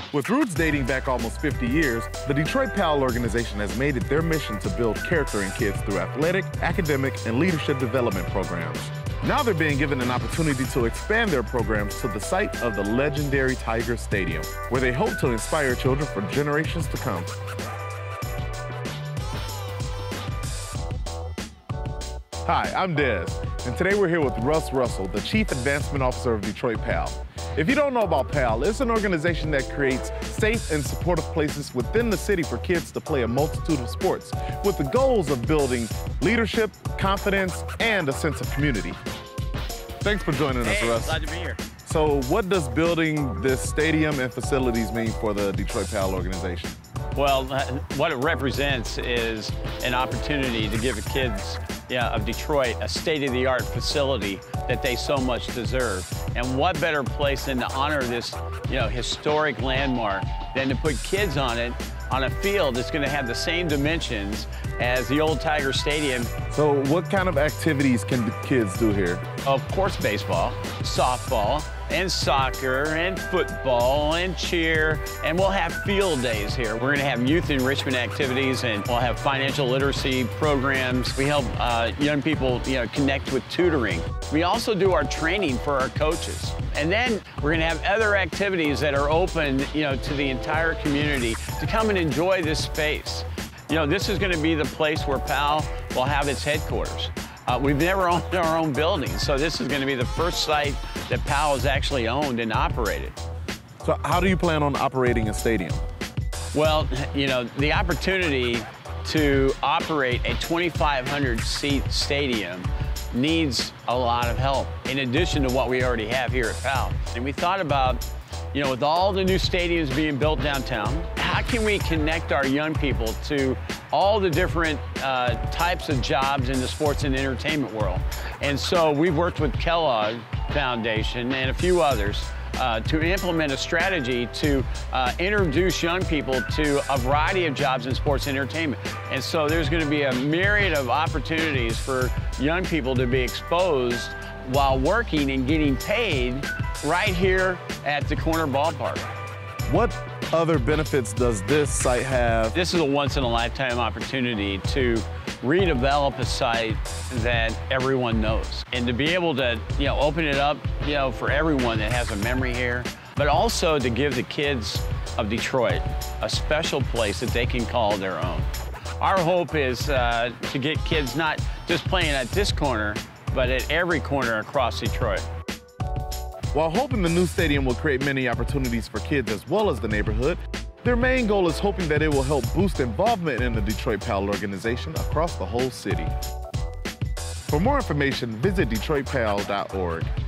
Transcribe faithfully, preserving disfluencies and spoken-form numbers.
With roots dating back almost fifty years, the Detroit Pal organization has made it their mission to build character in kids through athletic, academic, and leadership development programs. Now they're being given an opportunity to expand their programs to the site of the legendary Tiger Stadium, where they hope to inspire children for generations to come. Hi, I'm Dez, and today we're here with Russ Russell, the Chief Advancement Officer of Detroit Pal. If you don't know about Pal, it's an organization that creates safe and supportive places within the city for kids to play a multitude of sports, with the goals of building leadership, confidence, and a sense of community. Thanks for joining us, Hey, Russ. glad to be here. So what does building this stadium and facilities mean for the Detroit Pal organization? Well, what it represents is an opportunity to give the kids yeah, of Detroit a state-of-the-art facility that they so much deserve. And what better place than to honor this you know, historic landmark than to put kids on it on a field that's going to have the same dimensions as the old Tiger Stadium. So what kind of activities can the kids do here? Of course, baseball, softball, and soccer, and football, and cheer, and we'll have field days here. We're gonna have youth enrichment activities, and we'll have financial literacy programs. We help uh, young people you know, connect with tutoring. We also do our training for our coaches. And then we're gonna have other activities that are open you know, to the entire community to come and enjoy this space. You know, this is gonna be the place where Pal will have its headquarters. Uh, we've never owned our own building, so this is going to be the first site that Pal has actually owned and operated. So how do you plan on operating a stadium? Well, you know, the opportunity to operate a twenty-five hundred seat stadium needs a lot of help, in addition to what we already have here at Pal. And we thought about, you know, with all the new stadiums being built downtown, how can we connect our young people to all the different uh, types of jobs in the sports and entertainment world? And so we've worked with Kellogg Foundation and a few others uh, to implement a strategy to uh, introduce young people to a variety of jobs in sports and entertainment. And so there's going to be a myriad of opportunities for young people to be exposed while working and getting paid right here at the corner ballpark. What other benefits does this site have? This is a once-in-a-lifetime opportunity to redevelop a site that everyone knows. And to be able to, you know, open it up, you know, for everyone that has a memory here, but also to give the kids of Detroit a special place that they can call their own. Our hope is uh, to get kids not just playing at this corner, but at every corner across Detroit. While hoping the new stadium will create many opportunities for kids as well as the neighborhood, their main goal is hoping that it will help boost involvement in the Detroit Pal organization across the whole city. For more information, visit Detroit Pal dot org.